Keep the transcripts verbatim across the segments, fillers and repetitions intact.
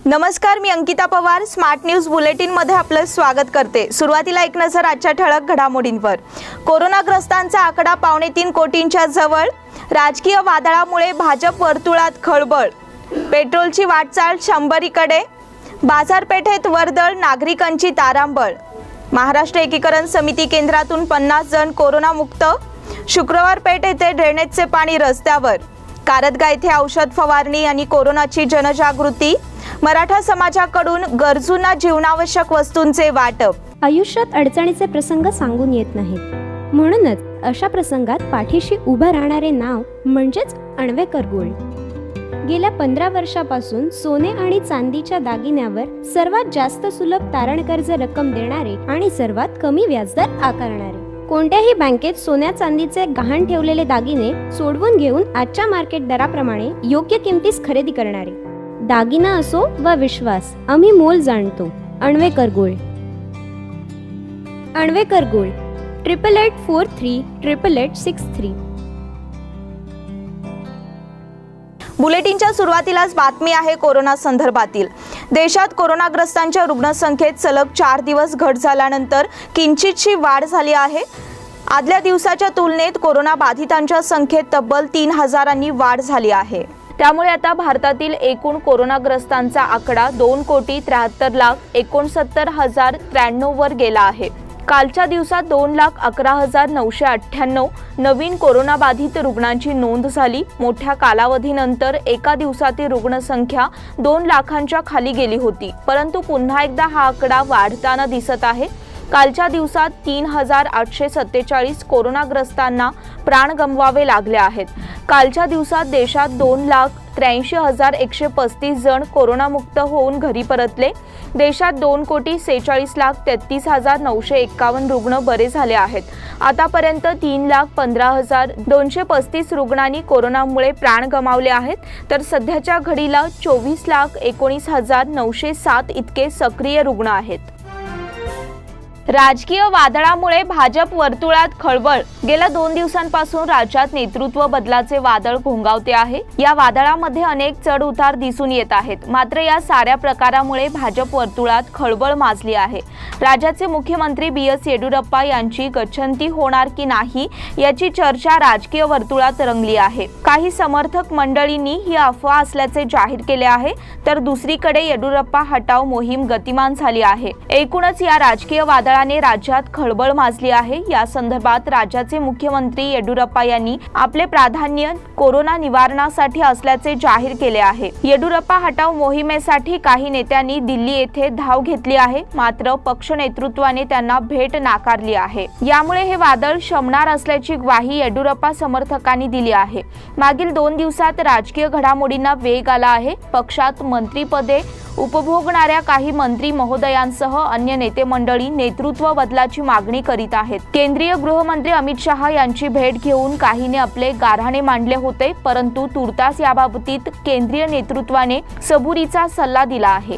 नमस्कार, मी Ankita Pawar smart news bulletin मध्ये आपलं स्वागत करते। सुरुवातीला एक नजर आजच्या ठळक घडामोडींवर। कोरोनाग्रस्तांचा आकडा पावणे तीन कोटींच्या जवळ। राजकीय वादळामुळे भाजप वर्तुळात खळबळ। पेट्रोलची वाटचाल शंभरीकडे। बाजारपेठेत वर्दळ, नागरिकांची तारांबळ। महाराष्ट्र एकीकरण समिती केंद्रातून पन्नास जण कोरोना मुक्त। शुक्रवार पेठ येथे ड्रेनेजचे पाणी रस्त्यावर। कारदगा येथे औषध फवारणी आणि कोरोनाची जनजागृती। मराठा समाजाकडून गरजूंना जीवनावश्यक वस्तूंचे वाटप। आयुष्यात अडचणीचे प्रसंग सांगून येत नाहीत, म्हणूनच अशा प्रसंगात पाठीशी उभं राहणारे नाव म्हणजेच अण्वेकर गोल्ड। गेल्या पंधरा वर्षापासून सोने आणि चांदीच्या दागिन्यावर सर्वात जास्त सुलभ तारण कर्ज रक्कम देणारे आणि सर्वात कमी व्याजदर आकारणारे। कोणत्याही बँकेत सोन्या चांदीचे गहाण ठेवलेले दागिने सोडवून घेऊन आजच्या मार्केट दराप्रमाणे योग्य किमतीस खरेदी करणारे। दागिना असो वा विश्वास, आम्ही मोल जाणतो। Anvekar gold. Anvekar gold triple eight four three triple eight six three. बुलेटिनच्या सुरुवातीलाच बातमी आहे कोरोना संदर्भातील। देशात कोरोनाग्रस्तांच्या रुग्णसंख्येत सलग चार दिवस घट झाल्यानंतर किंचितशी वाढ झाली आहे। आदल्या दिवसाच्या तुलनेत कोरोना बाधितांच्या संख्येत तब्बल तीन हजारांनी वाढ झाली आहे। त्यामुळे आता भारतातील एकूण कोरोनाग्रस्तांचा आकडा दोन कोटी त्र्याहत्तर लाख एकोणसत्तर हजार त्र्याण्णव वर गेला आहे। कालच्या दिवसात दोन लाख अकरा हजार नऊशे अठ्ठ्याण्णव नवीन कोरोनाबाधित रुग्णांची नोंद झाली। मोठ्या कालावधीनंतर एका दिवसातील रुग्णसंख्या दोन लाखांच्या खाली गेली होती, परंतु पुन्हा एकदा हा आकडा वाढताना दिसत आहे। कालच्या दिवसात तीन हजार आठशे सत्तेचाळीस कोरोनाग्रस्तांना प्राण गमवावे लागले आहेत। कालच्या दिवसात देशात दोन लाख त्र्याऐंशी हजार एकशे पस्तीस जण कोरोनामुक्त होऊन घरी परतले। देशात दोन कोटी सेहेचाळीस लाख तेहतीस हजार नऊशे एक्कावन्न रुग्ण बरे झाले आहेत। आतापर्यंत तीन लाख पंधरा हजार दोनशे पस्तीस रुग्णांनी कोरोनामुळे प्राण गमावले आहेत, तर सध्याच्या घडीला चोवीस लाख एकोणीस हजार नऊशे सात इतके सक्रिय रुग्ण आहेत। राजकीय वादळामुळे भाजप वर्तुळात खळबळ। गेल्या दोन दिवसांपासून राज्यात नेतृत्व बदलाचे वादळ घोंगावते आहे। या वादळामध्ये अनेक चढ उतार दिसून येत आहेत, मात्र या साऱ्या प्रकारामुळे भाजप वर्तुळात खळबळ माजली आहे। राज्याचे मुख्यमंत्री बी एस येडियुरप्पा यांची गच्छंती होणार की नाही याची चर्चा राजकीय वर्तुळात रंगली आहे। काही समर्थक मंडळींनी ही अफवा असल्याचे जाहीर केले आहे, तर दुसरीकडे येडियुरप्पा हटाव मोहीम गतिमान झाली आहे। एकूणच या राजकीय वादळाने राज्यात खळबळ माजली आहे। या संदर्भात राज्याचे मुख्यमंत्री येडियुरप्पा यांनी आपले प्राधान्य कोरोना निवारणासाठी असल्याचे जाहीर केले आहे। येडियुरप्पा हटाव मोहिमेसाठी काही नेत्यांनी दिल्ली येथे धाव घेतली आहे, मात्र पक्ष नेतृत्वाने त्यांना भेट नाकारली आहे। यामुळे हे वादळ शमणार असल्याची ग्वाही येडियुरप्पा समर्थकांनी दिली आहे। मागील दोन दिवसात राजकीय घडामोडींना वेग आला आहे। पक्षात मंत्रीपदे उपभोगणाऱ्या काही मंत्री महोदयांसह अन्य नेते मंडळी नेतृत्व बदलाची मागणी करीत आहेत। केंद्रीय गृहमंत्री अमित शहा यांची भेट घेऊन काहीने आपले गाऱ्हाणे मांडले होते, परंतु तुर्तास याबाबतीत केंद्रीय नेतृत्वाने सबुरीचा सल्ला दिला आहे।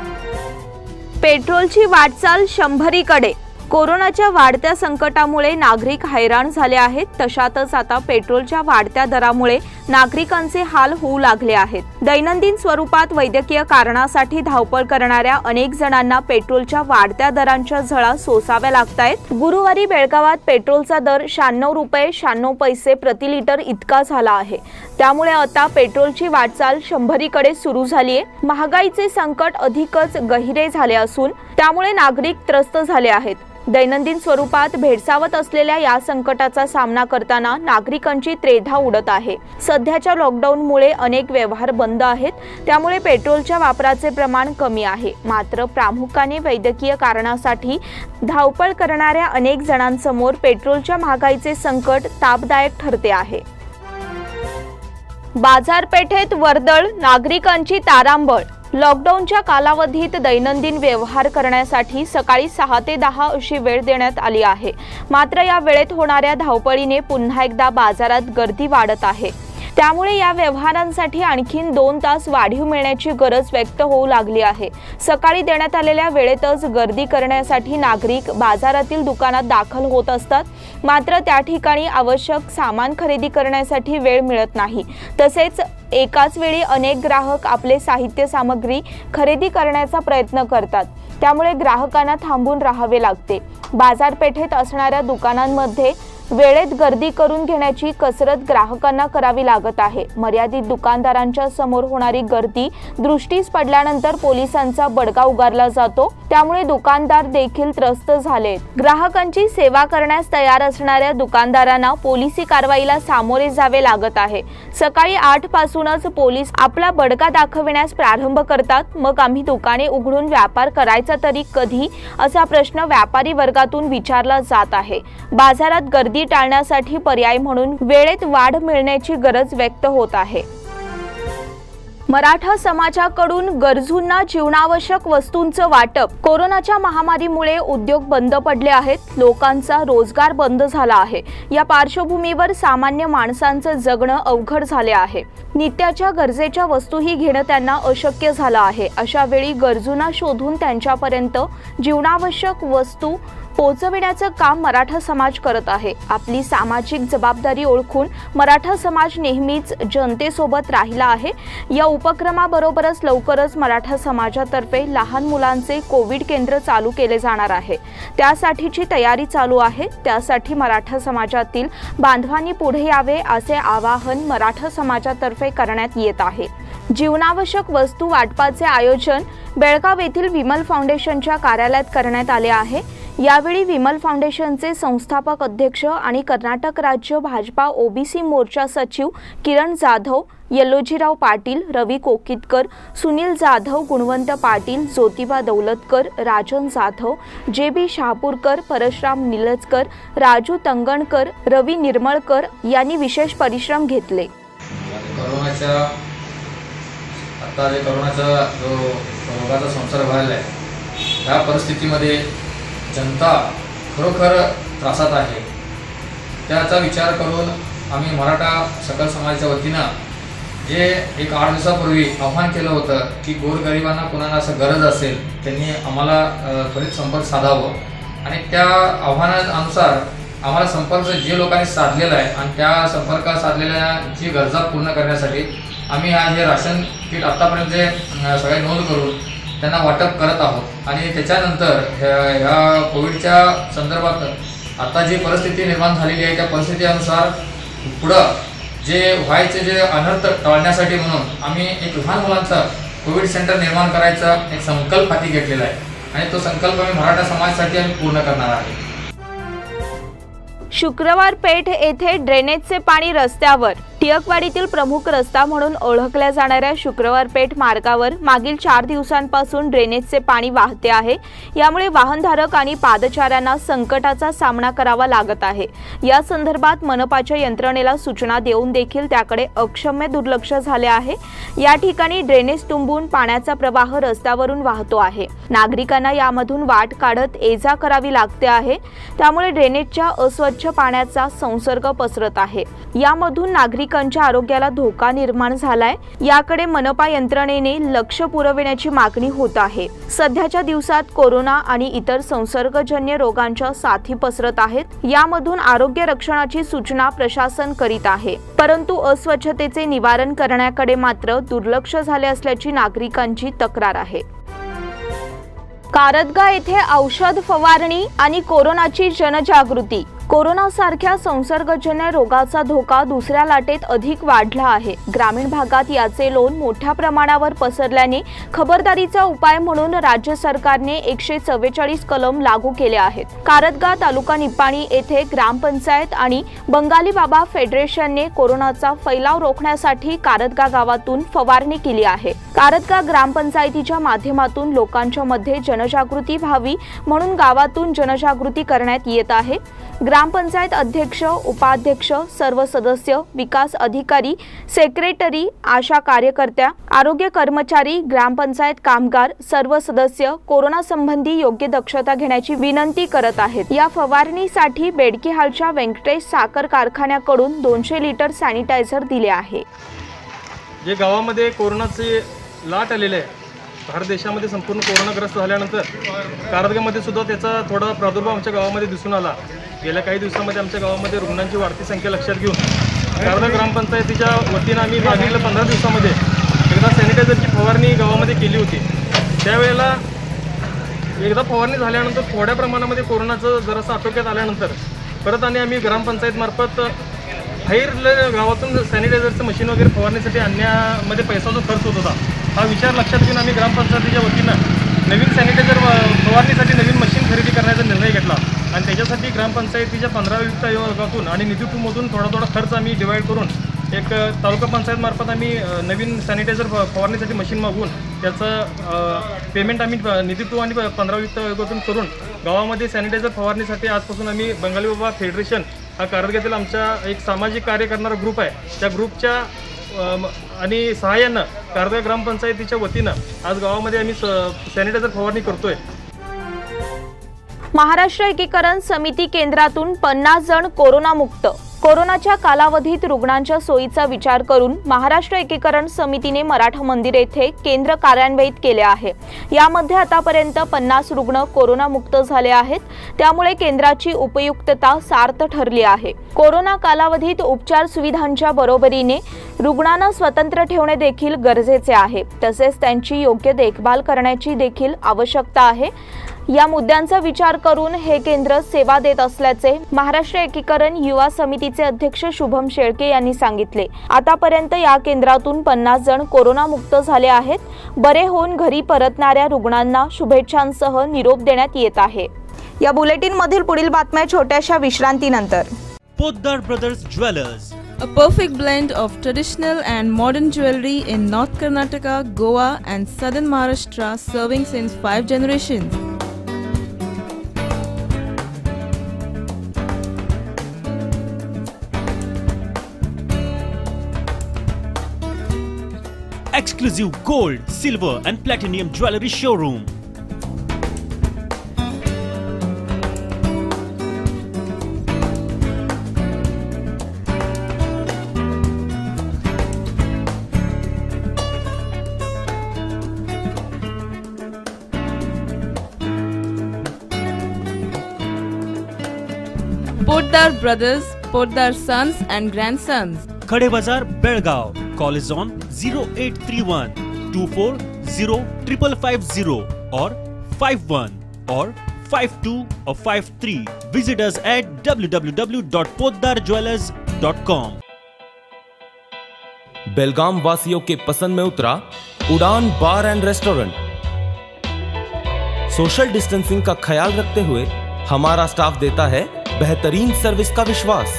पेट्रोलची वाटचाल शंभरीकडे। कोरोनाच्या वाढत्या संकटामुळे नागरिक हैराण झाले आहेत, तशातच आता पेट्रोलच्या वाढत्या दरामुळे नागरिकांचे हाल होऊ लागले आहेत। दैनंदिन स्वरूपात वैद्यकीय कारणासाठी धावपळ करणाऱ्या अनेक जणांना पेट्रोलच्या वाढत्या दरांच्या झळा सोसाव्या लागतायत। गुरुवारी बेळगावात पेट्रोलचा दर शहाण्णव रुपये शहाण्णव पैसे प्रति लिटर इतका झाला आहे। त्यामुळे आता पेट्रोलची वाटचाल शंभरीकडे सुरू झाली आहे। महागाईचे संकट अधिकच गहिरे झाले असून त्यामुळे नागरिक त्रस्त झाले आहेत। दैनंदिन स्वरूपात भेडसावत असलेल्या या संकटाचा सामना करताना नागरिकांची त्रेधा उडत आहे। सध्याच्या लॉकडाऊनमुळे अनेक व्यवहार बंद आहेत, त्यामुळे पेट्रोलच्या वापराचे प्रमाण कमी आहे। मात्र प्रामुख्याने वैद्यकीय कारणासाठी धावपळ करणाऱ्या अनेक जणांसमोर पेट्रोलच्या महागाईचे संकट तापदायक ठरते आहे। बाजारपेठेत वर्दळ, नागरिकांची तारांबळ। लॉकडाऊनच्या कालावधीत दैनंदिन व्यवहार करण्यासाठी सकाळी सहा ते दहा अशी वेळ देण्यात आली आहे, मात्र या वेळेत होणाऱ्या धावपळीने पुन्हा एकदा बाजारात गर्दी वाढत आहे। त्यामुळे या व्यवहारांसाठी आणखीन दोन तास वाढीव मिळण्याची गरज व्यक्त होऊ लागली आहे। सकाळी देण्यात आलेल्या वेळेतच गर्दी करण्यासाठी नागरिक बाजारातील दुकानात दाखल होत असतात, मात्र त्या ठिकाणी आवश्यक सामान खरेदी करण्यासाठी वेळ मिळत नाही। तसेच एकाच वेळी अनेक ग्राहक आपले साहित्य सामग्री खरेदी करण्याचा प्रयत्न करतात, त्यामुळे ग्राहकांना थांबून राहावे लागते। बाजारपेठेत असणाऱ्या दुकानांमध्ये वेळेत गर्दी करून घेण्याची कसरत ग्राहकांना करावी लागत आहे। मर्यादित दुकानदारांच्या समोर होणारी गर्दी दृष्टीस पडल्यानंतर पोलिसांचा बडगा उगारला जातो, त्यामुळे दुकानदार देखील त्रस्त झाले। ग्राहकांची सेवा करण्यास तयार असणाऱ्या दुकानदारांना पोलिसी कारवाईला सामोरे जावे लागत आहे। सकाळी आठ पासूनच पोलीस आपला बडगा दाखविण्यास प्रारंभ करतात। मग आम्ही दुकाने उघडून व्यापार करायचा तरी कधी, असा प्रश्न व्यापारी वर्गातून विचारला जात आहे। बाजारात गर्दी टाळण्यासाठी पर्याय म्हणून वेळेत वाढ मिळण्याची गरज व्यक्त होत आहे। मराठा समाजाकडून गरजूंना जीवनावश्यक वस्तूंचं वाटप। कोरोनाच्या महामारीमुळे उद्योग बंद पडले आहेत, लोकांचा रोजगार बंद झाला आहे। या पार्श्वभूमीवर सामान्य माणसांचं जगणं अवघड झाले आहे। नित्याच्या गरजेच्या वस्तूही घेणं त्यांना अशक्य झालं आहे। अशा वेळी गरजूंना शोधून त्यांच्यापर्यंत जीवनावश्यक वस्तू पोहोचविण्याचं काम मराठा समाज करत आहे। आपली सामाजिक जबाबदारी ओळखून मराठा समाज नेहमीच जनतेसोबत राहिला आहे। या उपक्रमाबरोबरच लवकरच मराठा समाजातर्फे लहान मुलांचे कोविड केंद्र चालू केले जाणार आहे। त्यासाठीची तयारी चालू आहे। त्यासाठी मराठा समाजातील बांधवांनी पुढे यावे असे आवाहन मराठा समाजातर्फे करण्यात येत आहे। जीवनावश्यक वस्तू वाटपाचे आयोजन बेळगाव येथील विमल फाउंडेशनच्या कार्यालयात करण्यात आले आहे। यावेळी विमल फाउंडेशनचे संस्थापक अध्यक्ष आणि कर्नाटक राज्य भाजपा ओबीसी मोर्चा सचिव किरण जाधव, यल्लोजीराव पाटील, रवी कोकितकर, सुनील जाधव, गुणवंत पाटील, ज्योतिबा दौलतकर, राजन जाधव, जे बी शहापूरकर, परशुराम निलजकर, राजू तंगणकर, रवी निर्मळकर यांनी विशेष परिश्रम घेतले। कोरोनाच्या आता जे कोरोनाचा जो रोगाचा संसर्ग व्हायला आहे, त्या परिस्थितीमध्ये जनता खरोखर त्रासात आहे। त्याचा विचार करून आम्ही मराठा सकल समाजाच्या वतीनं जे एक आठ दिवसापूर्वी आव्हान केलं होतं की गोरगरिबांना कोणाला असं गरज असेल त्यांनी आम्हाला त्वरित संपर्क साधावं, आणि त्या आव्हानानुसार आम्हाला संपर्क जे लोकांनी साधलेला आहे आणि त्या संपर्क साधलेल्याची गरजा पूर्ण करण्यासाठी आम्ही आज हे राशन किट आत्तापर्यंत जे सगळे नोंद करून त्यांना वाटप करत आहोत। आणि त्याच्यानंतर ह्या कोविडच्या संदर्भात आता जी परिस्थिती निर्माण झालेली आहे, त्या परिस्थितीनुसार पुढं जे व्हायचे जे अनर्थ टाळण्यासाठी म्हणून आम्ही एक लहान मुलांचा कोविड सेंटर निर्माण करायचा एक संकल्प हाती घेतलेला आहे, आणि तो संकल्प आम्ही मराठा समाजासाठी आम्ही पूर्ण करणार आहे। शुक्रवार पेठ येथे ड्रेनेजचे पाणी रस्त्यावर। टिळकवाडीतील प्रमुख रस्ता म्हणून ओळखल्या जाणाऱ्या शुक्रवार पेठ मार्गावर मागील चार दिवसांपासून ड्रेनेजचे पाणी वाहते आहे। यामुळे वाहनधारक आणि पादचाऱ्यांना संकटाचा सामना करावा लागत आहे। या संदर्भात मनपाच्या यंत्रणेला सूचना देऊन देखील त्याकडे अक्षम्य दुर्लक्ष झाले आहे। या ठिकाणी ड्रेनेज तुंबून पाण्याचा प्रवाह रस्त्यावरून वाहतो आहे। नागरिकांना यामधून वाट काढत ये-जा करावी लागते आहे। त्यामुळे ड्रेनेजच्या अस्वच्छ पाण्याचा संसर्ग पसरत आहे। यामधून नागरिकांच्या आरोग्याला धोका निर्माण झालाय। याकडे मनपा यंत्रणेने लक्ष पुरविण्याची मागणी होत आहे। सध्याच्या दिवसात कोरोना आणि इतर संसर्गजन्य रोगांच्या साथी पसरत आहेत। यामधून आरोग्य रक्षणाची सूचना प्रशासन करीत आहे, परंतु अस्वच्छतेचे निवारण करण्याकडे मात्र दुर्लक्ष झाले असल्याची नागरिकांची तक्रार आहे। कारदगा येथे औषध फवारणी आणि कोरोनाची जनजागृती। कोरोना सारख्या संसर्गजन्य रोगाचा धोका दुसऱ्या लाटेत अधिक वाढला आहे। ग्रामीण भागात याचे लोण मोठ्या प्रमाणावर पसरल्याने खबरदारीचा उपाय म्हणून राज्य सरकारने एकशे चव्वेचाळीस कलम लागू केले आहेत। कारदगा तालुका निपाणी येथे ग्रामपंचायत आणि बंगाली बाबा फेडरेशनने कोरोनाचा फैलाव रोखण्यासाठी कारदगा गावातून फवारणी केली आहे। कारदगा ग्रामपंचायतीच्या माध्यमातून लोकांच्या मध्ये जनजागृती व्हावी म्हणून गावातून जनजागृती करण्यात येत आहे। ग्रामपंचायत अध्यक्ष, उपाध्यक्ष, सर्व सदस्य, विकास अधिकारी, सेक्रेटरी, आशा कार्यकर्त्या, आरोग्य कर्मचारी, ग्रामपंचायत कामगार, सर्व सदस्य कोरोना संबंधी योग्य दक्षता घेण्याची विनंती करत आहेत। या फवारणीसाठी बेडकीहालच्या व्यंकटेश साखर कारखान्याकडून दोनशे लिटर सॅनिटायझर दिले आहे। जे गावामध्ये कोरोनाचे लाट आलेले आहे, भारत देशामध्ये संपूर्ण कोरोनाग्रस्त झाल्यानंतर कारदगामध्ये सुद्धा त्याचा थोडा प्रादुर्भाव आमच्या गावामध्ये दिसून आला। गेल्या काही दिवसांमध्ये आमच्या गावामध्ये रुग्णांची वाढती संख्या लक्षात घेऊन कारदगा ग्रामपंचायतीच्या वतीनं आम्ही मागील पंधरा दिवसामध्ये एकदा सॅनिटायझरची फवारणी गावामध्ये केली होती। त्यावेळेला एकदा फवारणी झाल्यानंतर थोड्या प्रमाणामध्ये कोरोनाचं जरासं आटोक्यात आल्यानंतर परत आणि आम्ही ग्रामपंचायतमार्फत बाहेर गावातून सॅनिटायझरचं मशीन वगैरे फवारण्यासाठी आणण्यामध्ये पैसा जो खर्च होत होता, हा विचार लक्षात घेऊन आम्ही ग्रामपंचायतीच्या वतीनं नवीन सॅनिटायझर फवारणीसाठी नवीन मशीन खरेदी करण्याचा निर्णय घेतला आणि त्याच्यासाठी ग्रामपंचायतीच्या पंधरा वित्त आयोगातून आणि निधी टूमधून थोडा थोडा खर्च आम्ही डिवाईड करून एक तालुका पंचायतमार्फत आम्ही नवीन सॅनिटायझर फवारणीसाठी मशीन मागवून त्याचं पेमेंट आम्ही निधी टू आणि पंधरा वित्त आयोगातून करून गावामध्ये सॅनिटायझर फवारणीसाठी आजपासून आम्ही बंगाली बाबा फेडरेशन हा कारदगातील आमच्या एक सामाजिक कार्य करणारा ग्रुप आहे, त्या ग्रुपच्या आणि सहाय्यानं कारदगा ग्रामपंचायतीच्या वतीनं आज गावामध्ये आम्ही सॅनिटायझर फवारणी करतोय। महाराष्ट्र एकीकरण समिती केंद्रातून पन्नास जण कोरोनामुक्त। कोरोनाच्या कालावधीत रुग्णांच्या सोयीचा विचार करून महाराष्ट्र एकीकरण समितीने मराठा मंदिर येथे केंद्र कार्यान्वित केले आहे। यामध्ये आतापर्यंत पन्नास रुग्ण कोरोनामुक्त झाले आहेत, त्यामुळे केंद्राची उपयुक्तता सार्थ ठरली आहे। कोरोना कालावधीत उपचार सुविधांच्या बरोबरीने रुग्णांना स्वतंत्र ठेवणे देखील गरजेचे आहे, तसेच त्यांची योग्य देखभाल करण्याची देखील आवश्यकता आहे। या मुद्द्यांचा विचार करून हे केंद्र सेवा देत असल्याचे महाराष्ट्र एकीकरण युवा समितीचे अध्यक्ष शुभम शेळके यांनी सांगितले। आतापर्यंत या केंद्रातून पन्नास जण कोरोनामुक्त झाले आहेत। बरे होऊन घरी परतणाऱ्या रुग्णांना शुभेच्छांसह निरोप देण्यात येत आहे। या बुलेटिन मधील पुढील बातम्या छोट्याशा विश्रांतीनंतर। Poddar brothers jewellers, a perfect blend of traditional and modern jewelry in North Karnataka, Goa and Southern Maharashtra, serving since five generations. exclusive gold, silver and platinum jewelry showroom. Poddar Brothers, Poddar Sons and Grandsons. Khade Bazar, Belgaum. Call is on zero eight three one two four zero five five zero or five one or five two or five three. Visit us at w w w dot poddar jewelers dot com. Belgaum वासियों के पसंद में उतरा Udaan bar and restaurant. Social distancing का ख्याल रखते हुए हमारा स्टाफ देता है बेहतरीन सर्विस का विश्वास।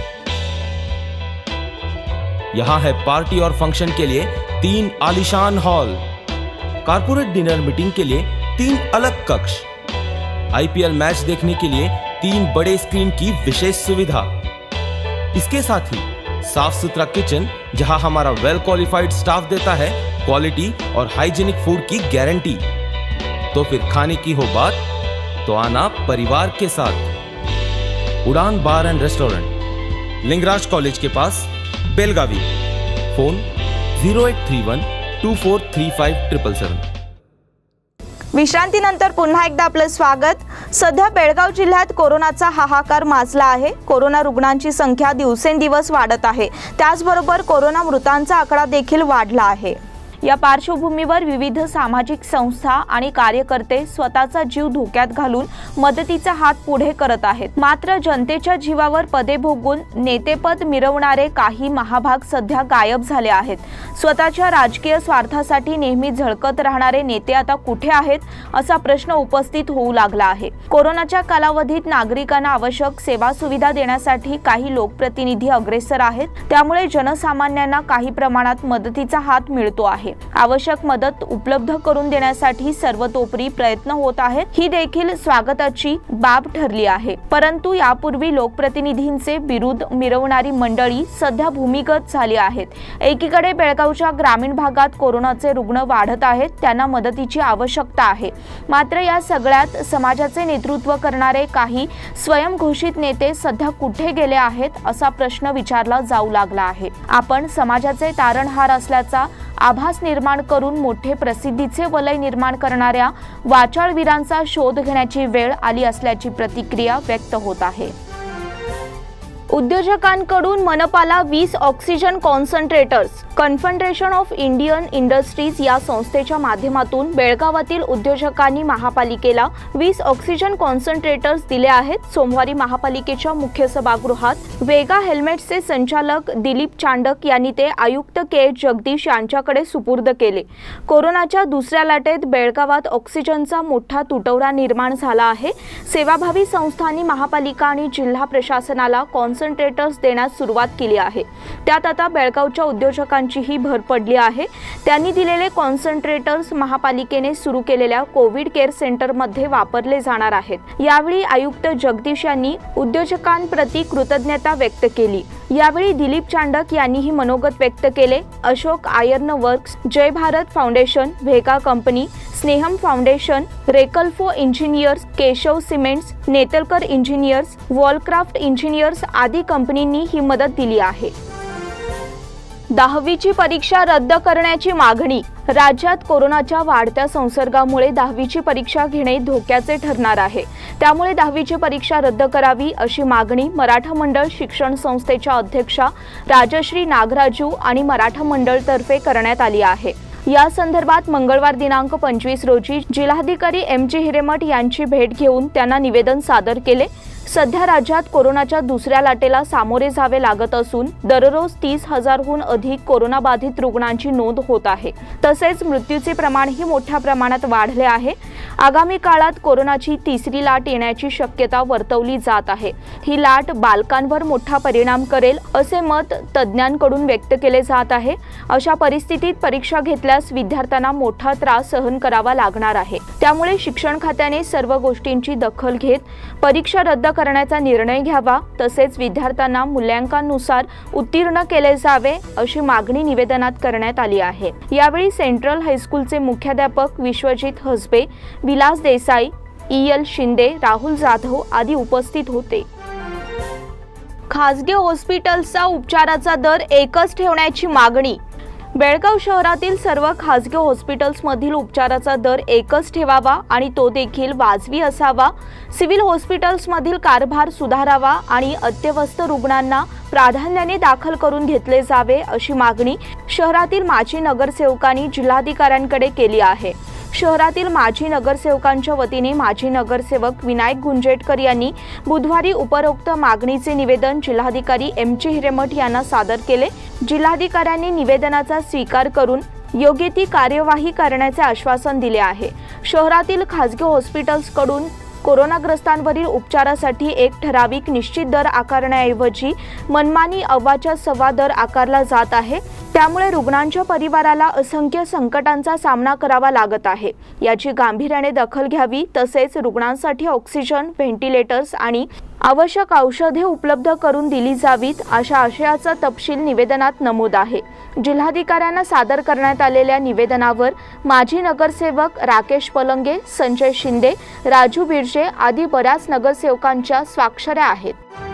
यहाँ है पार्टी और फंक्शन के लिए तीन आलीशान हॉल, कारपोरेट डिनर मीटिंग के लिए तीन अलग कक्ष, आईपीएल मैच देखने के लिए तीन बड़े स्क्रीन की विशेष सुविधा। इसके साथ ही साफ सुथरा किचन, जहां हमारा वेल क्वालिफाइड स्टाफ देता है क्वालिटी और हाइजीनिक फूड की गारंटी। तो फिर खाने की हो बात तो आना परिवार के साथ। Udaan bar and restaurant, Lingraj college के पास, Belagavi. Phone zero eight three one two four three five triple seven. विश्रांतीनंतर पुन्हा एकदा आपलं स्वागत। सध्या बेळगाव जिल्ह्यात कोरोनाचा हाहाकार माजला आहे। कोरोना रुग्णांची संख्या दिवसेंदिवस वाढत आहे, त्याचबरोबर कोरोना मृतांचा आकडा देखील वाढला आहे। या पार्श्वभूमीवर विविध सामाजिक संस्था आणि कार्यकर्ते स्वतःचा जीव धोक्यात घालून मदतीचा हात पुढे करत आहेत। मात्र जनतेच्या जीवावर पदे भोगून नेतेपद मिरवणारे काही महाभाग सध्या गायब झाले आहेत। स्वतःच्या राजकीय स्वार्थासाठी नेहमी झळकत राहणारे नेते आता कुठे आहेत असा प्रश्न उपस्थित होऊ लागला आहे। कोरोनाच्या कालावधीत नागरिकांना आवश्यक सेवा सुविधा देण्यासाठी काही लोकप्रतिनिधी अग्रेसर आहेत, त्यामुळे जनसामान्यांना काही प्रमाणात मदतीचा हात मिळतो आहे। आवश्यक मदत उपलब्ध करून देण्यासाठी सर्वतोपरी प्रयत्न होत आहेत, ही देखील स्वागताची बाब ठरली आहे। परंतु यापूर्वी लोकप्रतिनिधींचे विरोध मिरवणारी मंडळी सध्या भूमिगत झाली आहेत। एकीकडे बेळगावच्या ग्रामीण भागात कोरोनाचे रुग्ण वाढत आहेत, त्यांना मदतीची आवश्यकता आहे। मात्र या सगळ्यात समाजाचे नेतृत्व करणारे काही स्वयंघोषित नेते सध्या कुठे गेले आहेत असा प्रश्न विचारला जाऊ लागला आहे। आपण समाजाचे तारणहार असल्याचा आभास निर्माण करून मोठे प्रसिद्धीचे वलय निर्माण करणाऱ्या वाचाळवीरांचा शोध घेण्याची वेळ आली असल्याची प्रतिक्रिया व्यक्त होत आहे। उद्योजकांकडून मनपाला वीस oxygen concentrators. Confederation of Indian industries या संस्थेच्या माध्यमातून बेळगावातील उद्योजकांनी महापालिकेला वीस ऑक्सिजन कॉन्सन्ट्रेटर्स दिले आहेत। सोमवारी महापालिकेच्या मुख्य सभागृहात वेगा हेल्मेट्सचे संचालक दिलीप चांडक यांनी ते आयुक्त के जगदीश यांच्याकडे सुपूर्द केले। कोरोनाच्या दुसऱ्या लाटेत बेळगावात ऑक्सिजनचा मोठा तुटवडा निर्माण झाला आहे। सेवाभावी संस्थांनी महापालिका आणि जिल्हा प्रशासनाला कॉन्सन्ट्रेटर्स देण्यास सुरुवात केली आहे। त्यात आता बेळगावच्या उद्योजकांची ही भर पडली आहे। त्यांनी दिलेले कॉन्सन्ट्रेटर्स महापालिकेने सुरू केलेल्या कोविड केअर सेंटरमध्ये वापरले जाणार आहेत। यावेळी आयुक्त जगदीश यांनी उद्योजकांप्रती कृतज्ञता व्यक्त केली। यावेळी दिलीप चांडक यांनीही मनोगत व्यक्त केले। Ashok iron works, Jai Bharat foundation, Vega company, Sneham foundation, रेकल्फो engineers, Keshav cements, Netalkar engineers, Wallcraft engineers आदी कंपनींनी ही मदत दिली आहे। दहावीची परीक्षा रद्द करण्याची मागणी। राज्यात कोरोनाच्या वाढत्या संसर्गामुळे दहावीची परीक्षा घेणे धोक्याचे ठरणार आहे। त्यामुळे दहावीची परीक्षा रद्द करावी अशी मागणी मराठा मंडळ शिक्षण संस्थेच्या अध्यक्षा राजश्री नागराजू आणि मराठा मंडळ तर्फे करण्यात आली आहे। या संदर्भात मंगळवार दिनांक पंचवीस रोजी जिल्हाधिकारी एम जी हिरेमठ यांची भेट घेऊन त्यांना निवेदन सादर केले। सध्या राज्यात कोरोनाच्या दुसऱ्या लाटेला सामोरे जावे लागत असून दररोज तीस हजारहून अधिक कोरोनाबाधित रुग्णांची नोंद होत आहे। तसेच मृत्यूचे प्रमाणही मोठ्या प्रमाणात वाढले आहे। आगामी काळात कोरोनाची तिसरी लाट येण्याची शक्यता वर्तवली जात आहे। ही लाट बालकांवर मोठा परिणाम करेल असे मत तज्ज्ञांकडून व्यक्त केले जात आहे। अशा परिस्थितीत परीक्षा घेतल्यास विद्यार्थ्यांना मोठा त्रास सहन करावा लागणार आहे। त्यामुळे शिक्षण खात्याने सर्व गोष्टींची दखल घेत परीक्षा रद्द करण्याचा निर्णय घ्यावा। तसेच विद्यार्थ्यांना मूल्यांकनानुसार उत्तीर्ण केले जावे अशी मागणी निवेदनात करण्यात आली आहे। यावेळी सेंट्रल हायस्कूलचे मुख्याध्यापक विश्वजित हसबे, विलास देसाई, ई एल शिंदे, राहुल जाधव आदी उपस्थित होते। खासगी हॉस्पिटल्सचा उपचाराचा दर एकच ठेवण्याची मागणी। बेळगाव शहरातील सर्व खासगी हॉस्पिटल्समधील उपचाराचा दर एकच ठेवावा आणि तो देखील वाजवी असावा। सिव्हिल हॉस्पिटल्समधील कारभार सुधारावा आणि अत्यवस्थ रुग्णांना प्राधान्याने दाखल करून घेतले जावे अशी मागणी शहरातील माजी नगरसेवकांनी जिल्हाधिकाऱ्यांकडे केली आहे। शहरातील माजी नगरसेवकांच्या वतीने माजी नगरसेवक विनायक गुंजेटकर यांनी बुधवारी उपरोक्त मागणीचे निवेदन जिल्हाधिकारी एम जी हिरेमठ यांना सादर केले। जिल्हाधिकाऱ्यांनी निवेदनाचा स्वीकार करून योग्य ती कार्यवाही करण्याचे आश्वासन दिले आहे। शहरातील खासगी हॉस्पिटल्सकडून कोरोनाग्रस्तांवरील उपचारासाठी एक ठराविक निश्चित दर आकारण्याऐवजी मनमानी अव्वाच्या सव्वा दर आकारला जात आहे। त्यामुळे रुग्णांच्या परिवाराला असंख्य संकटांचा सामना करावा लागत आहे। याची गांभीर्याने दखल घ्यावी। तसेच रुग्णांसाठी ऑक्सिजन, व्हेंटिलेटर्स आणि आवश्यक औषधे उपलब्ध करून दिली जावीत अशा आशयाचा तपशील निवेदनात नमूद आहे। जिल्हाधिकाऱ्यांना सादर करण्यात आलेल्या निवेदनावर माजी नगरसेवक राकेश पलंगे, संजय शिंदे, राजू बिर्जे आदी बऱ्याच नगरसेवकांच्या स्वाक्षऱ्या आहेत।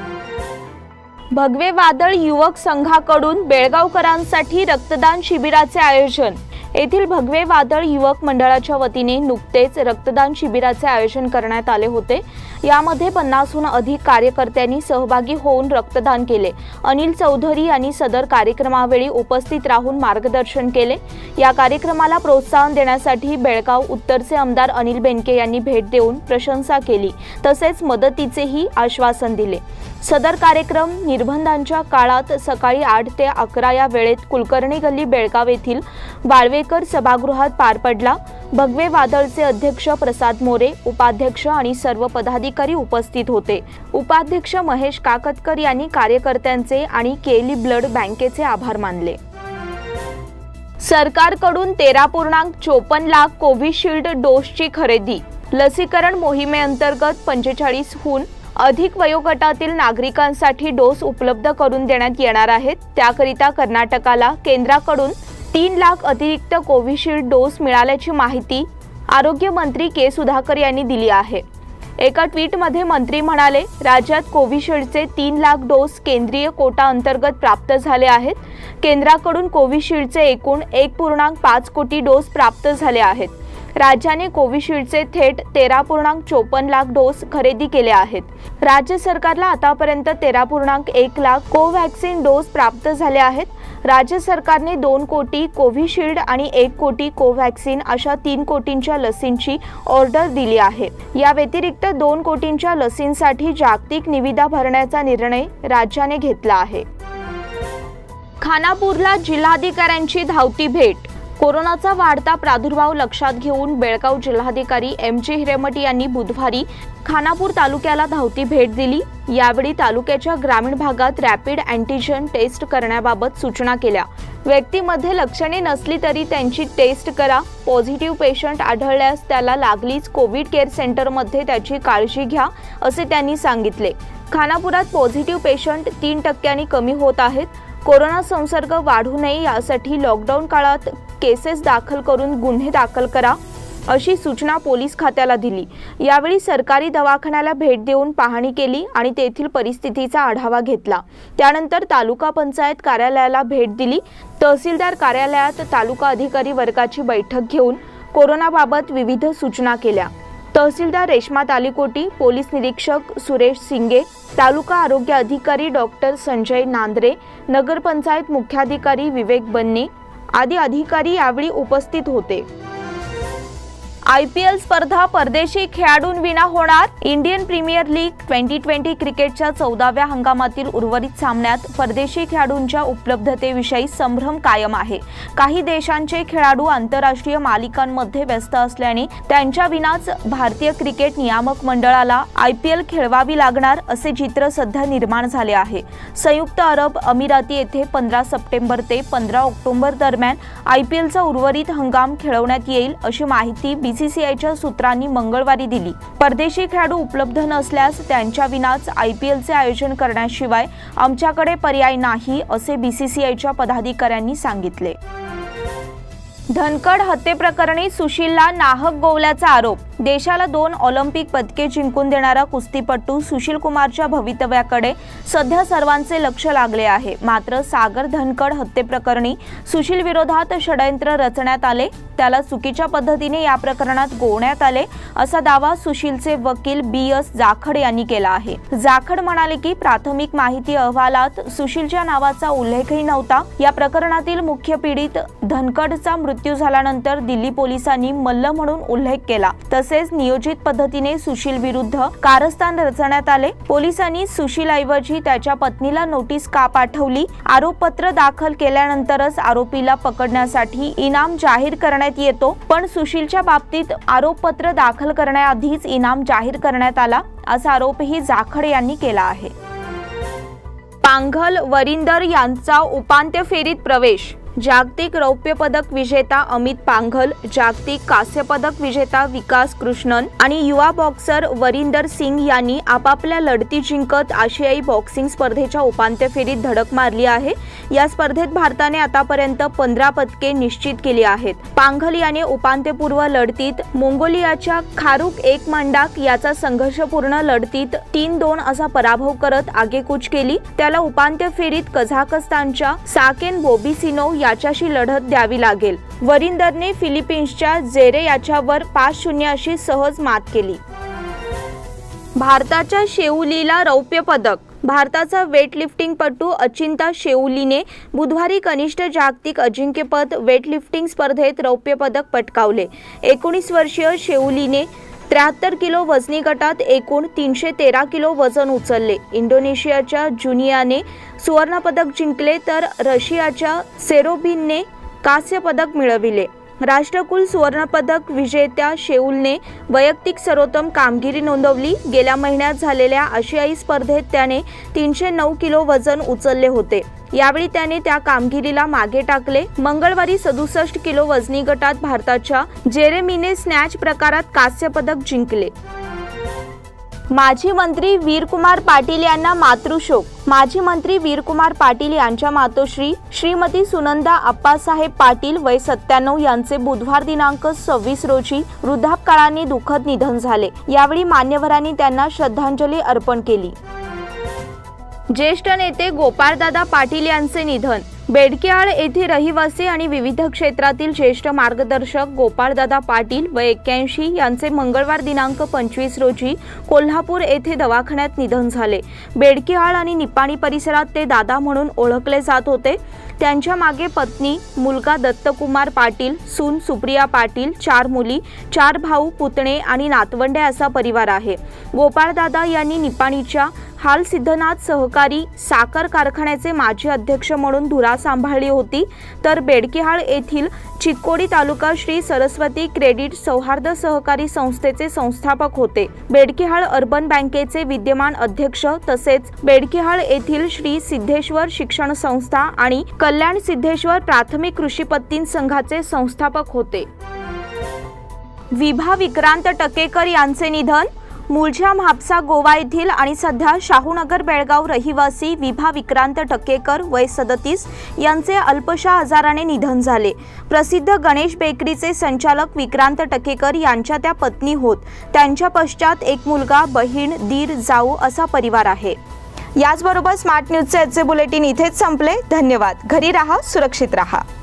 भगवे वादळ युवक संघाकडून बेळगावकरांसाठी रक्तदान शिबिराचे आयोजन। येथील भगवे वादळ युवक मंडळाच्या वतीने नुकतेच रक्तदान शिबिराचे आयोजन करण्यात आले होते। यामध्ये पन्नासहून अधिक कार्यकर्त्यांनी सहभागी होऊन रक्तदान केले। अनिल चौधरी यांनी सदर कार्यक्रमावेळी उपस्थित राहून मार्गदर्शन केले। या कार्यक्रमाला प्रोत्साहन देण्यासाठी बेळगाव उत्तरचे आमदार अनिल बेनके यांनी भेट देऊन प्रशंसा केली, तसेच मदतीचेही आश्वासन दिले। सदर कार्यक्रम निर्बंधांच्या काळात सकाळी आठ ते अकरा या वेळेत कुलकर्णी गल्ली बेळगाव येथील वाळवेकर सभागृहात पार पडला। भगवे वादळचे अध्यक्ष प्रसाद मोरे, उपाध्यक्ष आणि सर्व पदाधिकारी उपस्थित होते। उपाध्यक्ष महेश काकतकर यांनी कार्यकर्त्यांचे आणि केली ब्लड बँकेचे आभार मानले। सरकारकडून तेरा पूर्णांक चोपन्न लाख कोविशिल्ड डोसची खरेदी. लसीकरण मोहिमेअंतर्गत पंचेचाळीसहून अधिक वयोगटातील नागरिकांसाठी डोस उपलब्ध करून देण्यात येणार आहेत. त्याकरिता कर्नाटकाला केंद्राकडून तीन लाख अतिरिक्त कोविशिल्ड डोस मिळाल्याची माहिती आरोग्य मंत्री के सुधाकर यांनी दिली आहे. एका ट्विटमध्ये मंत्री म्हणाले, राज्यात कोविशिल्डचे तीन लाख डोस केंद्रीय कोटा अंतर्गत प्राप्त झाले आहेत. केंद्राकडून कोविशिल्डचे एकूण एक पूर्णांक पाच कोटी डोस प्राप्त झाले आहेत. राज्याने कोविशिल्डचे थेट तेरा पूर्णांक चोपन्न लाख डोस खरेदी केले आहेत. राज्य सरकारला आतापर्यंत तेरा पूर्णांक एक लाख कोव्हॅक्सिन डोस प्राप्त झाले आहेत. राज्य सरकारने दोन कोटी कोविशिल्ड आणि एक कोटी कोव्हॅक्सिन अशा तीन कोटींच्या लसींची ऑर्डर दिली आहे. या व्यतिरिक्त दोन कोटींच्या लसींसाठी जागतिक निविदा भरण्याचा निर्णय राज्याने घेतला आहे. खानापूरला जिल्हाधिकाऱ्यांची धावती भेट. कोरोनाचा वाढता प्रादुर्भाव लक्षात घेऊन बेळगाव जिल्हाधिकारी एम जे हिरेमठ यांनी बुधवारी खानापूर तालुक्याला धावती भेट दिली. यावेळी तालुक्याच्या ग्रामीण भागात रॅपिड अँटीजन टेस्ट करण्याबाबत सूचना केल्या. व्यक्तीमध्ये लक्षणे नसली तरी त्यांची टेस्ट करा. पॉझिटिव्ह पेशंट आढळल्यास त्याला लागलीच कोविड केअर सेंटरमध्ये त्याची काळजी घ्या, असे त्यांनी सांगितले. खानापुरात पॉझिटिव्ह पेशंट तीन टक्क्यांनी कमी होत आहेत. कोरोना संसर्ग वाढू नये यासाठी लॉकडाऊन काळात केसेस दाखल करून गुन्हे दाखल करा, अशी सूचना पोलीस खात्याला दिली. यावेळी सरकारी दवाखान्याला भेट देऊन पाहणी केली आणि तेथील परिस्थितीचा आढावा घेतला. त्यानंतर तालुका पंचायत कार्यालयाला भेट दिली. तहसीलदार कार्यालयात तालुका अधिकारी वर्गाची बैठक घेऊन कोरोनाबाबत विविध सूचना केल्या. तहसीलदार रेश्मा तालीकोटी, पोलीस निरीक्षक सुरेश सिंगे, तालुका आरोग्य अधिकारी डॉक्टर संजय नांद्रे, नगरपंचायत मुख्याधिकारी विवेक बन्ने आदी अधिकारी यावेळी उपस्थित होते. आय पी एल स्पर्धा परदेशी खेळाडूंविना होणार. Indian premier league twenty twenty क्रिकेटच्या चौदाव्या हंगामातील उर्वरित सामन्यात परदेशी खेळाडूंच्या उपलब्धतेविषयी संभ्रम कायम आहे. काही देशांचे खेळाडू आंतरराष्ट्रीय मालिकांमध्ये व्यस्त असल्याने त्यांच्या विनाच भारतीय क्रिकेट नियामक मंडळाला आय पी एल खेळवावी लागणार असे चित्र सध्या निर्माण झाले आहे. संयुक्त अरब अमिराती येथे पंधरा सप्टेंबर ते पंधरा ऑक्टोबर दरम्यान आय पी एलचा उर्वरित हंगाम खेळवण्यात येईल, अशी माहिती बी सी सी आयच्या सूत्रांनी मंगळवारी दिली. परदेशी खेळाडू उपलब्ध नसल्यास त्यांच्या विनाच आय पी एलचे आयोजन करण्याशिवाय आमच्याकडे पर्याय नाही, असे बी सी सी आयच्या पदाधिकाऱ्यांनी सांगितले. धनकड हत्येप्रकरणी सुशीलला नाहक गोवल्याचा आरोप. देशाला दोन ऑलिम्पिक पदके जिंकून देणारा कुस्तीपटू सुशील कुमारच्या भवितव्याकडे सध्या सर्वांचे लक्ष लागले आहे. मात्र सागर धनकड हत्येप्रकरणी सुशील विरोधात षडयंत्र रचण्यात आले, त्याला चुकीच्या पद्धतीने या प्रकरणात गोवण्यात आले, असा दावा सुशीलचे वकील बी एस जाखड यांनी केला आहे. जाखड म्हणाले की प्राथमिक माहिती अहवालात सुशीलच्या नावाचा उल्लेखही नव्हता. या प्रकरणातील मुख्य पीडित धनकडचा मृत्यू झाल्यानंतर दिल्ली पोलिसांनी मल्ल म्हणून उल्लेख केला. तसेच नियोजित पद्धतीने सुशील विरुद्ध कारस्थान रचण्यात आले. पोलिसांनी सुशीलऐवजी त्याच्या पत्नीला नोटीस का पाठवली? आरोपपत्र दाखल केल्यानंतरच आरोपीला पकडण्यासाठी इनाम जाहीर करण्यात येतो, पण सुशीलच्या बाबतीत आरोपपत्र दाखल करण्याआधीच इनाम जाहीर करण्यात आला, असा आरोपही जाखड यांनी केला आहे. पांघल वरिंदर यांचा उपांत्य फेरीत प्रवेश. जागतिक रौप्य पदक विजेता अमित पांघल, जागतिक कांस्य पदक विजेता विकास कृष्णन आणि युवा बॉक्सर वरिंदर सिंग यांनी आपापल्या लढती जिंकत आशियाई बॉक्सिंग स्पर्धेच्या उपांत्य फेरीत धडक मारली आहे. या स्पर्धेत भारताने आतापर्यंत पंधरा पदके निश्चित केली आहेत. पांघल याने उपांत्यपूर्व लढतीत मंगोलियाच्या खारुक एक मांडाक याचा संघर्षपूर्ण लढतीत तीन दोन असा पराभव करत आगेकूच केली. त्याला उपांत्य फेरीत कझाकस्तानच्या साकेन बोबिसिनो याच्याशी लढत द्यावी लागेल. वरिंदरने फिलिपिन्सच्या जेरे याच्यावर पाच शून्य अशी सहज मात केली. भारताच्या शेऊलीला रौप्य पदक. भारताचा वेटलिफ्टिंगपटू अचिंता शेऊलीने बुधवारी कनिष्ठ जागतिक अजिंक्यपद वेटलिफ्टिंग स्पर्धेत रौप्य पदक पटकावले. एकोणीस वर्षीय शेऊलीने त्र्याहत्तर किलो वजनी गटात एकूण तीनशे तेरा किलो वजन उचलले. इंडोनेशियाच्या जुनियाने सुवर्णपदक जिंकले तर रशियाच्या सेरोबिनने कांस्य पदक मिळविले. राष्ट्रकुल सुवर्णपदक विजेत्या शेऊलने वैयक्तिक सर्वोत्तम कामगिरी नोंदवली. गेल्या महिन्यात झालेल्या आशियाई स्पर्धेत त्याने तीनशे नऊ किलो वजन उचलले होते. यावेळी त्याने त्या कामगिरीला मागे टाकले। मंगळवारी सदुसष्ट किलो वजनी गटात भारताच्या जेरेमीने स्नॅच प्रकारात कांस्य पदक जिंकले। माजी मंत्री वीरकुमार पाटील यांना मातृशोक। माजी मंत्री वीरकुमार पाटील यांच्या मातोश्री श्रीमती सुनंदा आप्पासाहेब पाटील वय सत्त्याण्णव यांचे बुधवार दिनांक सव्वीस रोजी वृद्धापकाळाने दुःखद निधन झाले। यावेळी मान्यवरांनी त्यांना श्रद्धांजली अर्पण केली। ज्येष्ठ नेते गोपाळदादा पाटील यांचे निधन। बेडकेआळ येथे रहिवासी आणि विविध क्षेत्रातील ज्येष्ठ मार्गदर्शक गोपाळदादा पाटील व एक्क्याऐंशी यांचे मंगळवार दिनांक पंचवीस रोजी कोल्हापूर येथे दवाखान्यात निधन झाले। बेडकेआळ आणि निपाणी परिसरात ते दादा म्हणून ओळखले जात होते। त्यांच्या मागे पत्नी, मुलगा दत्तकुमार पाटील, सून सुप्रिया पाटील, चार मुली, चार भाऊ, पुतणे आणि नातवंडे असा परिवार आहे। गोपाळदादा यांनी निपाणीच्या हाल सिद्धनाथ सहकारी साखर कारखान्याचे माजी अध्यक्ष म्हणून धुरा सांभाळली होती, तर बेडकेहाळ येथील चिक्कोडी तालुका श्री सरस्वती क्रेडिट सौहार्द सहकारी संस्थेचे संस्थापक होते। बेडकेहाळ अर्बन बँकेचे विद्यमान अध्यक्ष तसेच बेडकेहाळ येथील श्री सिद्धेश्वर शिक्षण संस्था आणि कल्याण सिद्धेश्वर प्राथमिक कृषी पत्तीन संघाचे संस्थापक होते। विभा विक्रांत टकेकर यांचे निधन। मूळच्या म्हापसा गोवा येथील आणि सध्या शाहूनगर बेळगाव रहिवासी विभा विक्रांत टकेकर वय सदतीस यांचे अल्पशा आजाराने निधन झाले। प्रसिद्ध गणेश बेकरीचे संचालक विक्रांत टकेकर यांच्या त्या पत्नी होत। त्यांच्या पश्चात एक मुलगा, बहीण, दीर, जाऊ असा परिवार आहे। याचबरोबर स्मार्ट न्यूजचे आजचे बुलेटिन इथेच संपले। धन्यवाद। घरी राहा, सुरक्षित राहा।